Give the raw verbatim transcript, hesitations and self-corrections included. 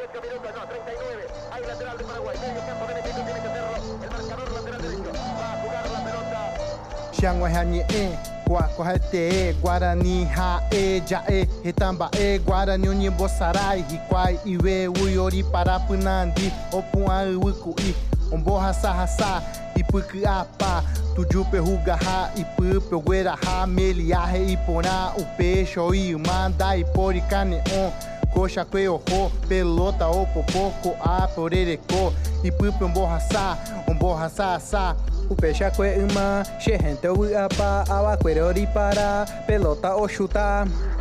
ocho minutos, no, treinta y nueve. Hay lateral de Paraguay. Medio campo de México tiene que hacerlo. El marcador lateral derecho. Va a jugar la pelota. Xiangua Hanye, Guacuajete, Guarani Hae, Jae, Retambae, Guarani Unimbosarai, Riquai, Iwe, Uyori, Parapunandi, Opua, Uikui, Omborra Sarraçá, Ipuki Apa, Tujupe Rugaha, Ipupe, Gueraha, Meliahe, Iporá, o Peixe, o Iumanda, Ipori, Caneon, Coxa, Coeorro, Pelota, Opopô, Coa, Porerecô, Ipupe, Omborraçá, Omborraçá, o peixe é uma, xerrente o apa, awa querori para, pelota o chutar.